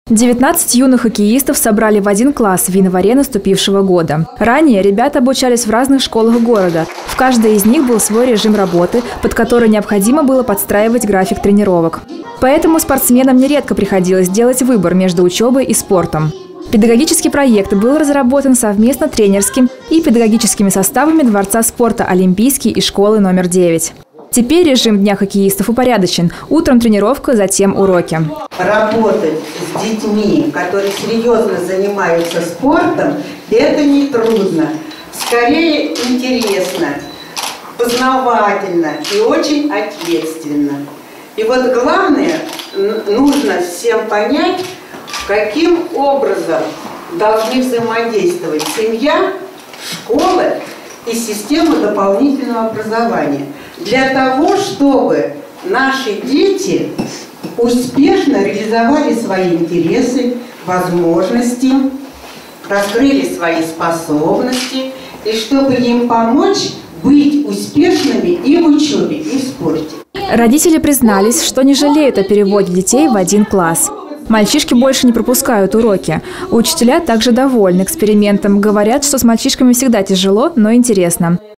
19 юных хоккеистов собрали в один класс в январе наступившего года. Ранее ребята обучались в разных школах города. В каждой из них был свой режим работы, под который необходимо было подстраивать график тренировок. Поэтому спортсменам нередко приходилось делать выбор между учебой и спортом. Педагогический проект был разработан совместно тренерским и педагогическими составами Дворца спорта «Олимпийский» и школы номер 9. Теперь режим дня хоккеистов упорядочен. Утром тренировка, затем уроки. Работать с детьми, которые серьезно занимаются спортом, это не трудно. Скорее интересно, познавательно и очень ответственно. И вот главное, нужно всем понять, каким образом должны взаимодействовать семья, школа и система дополнительного образования. Для того, чтобы наши дети успешно реализовали свои интересы, возможности, раскрыли свои способности, и чтобы им помочь быть успешными и в учебе, и в спорте. Родители признались, что не жалеют о переводе детей в один класс. Мальчишки больше не пропускают уроки. Учителя также довольны экспериментом. Говорят, что с мальчишками всегда тяжело, но интересно.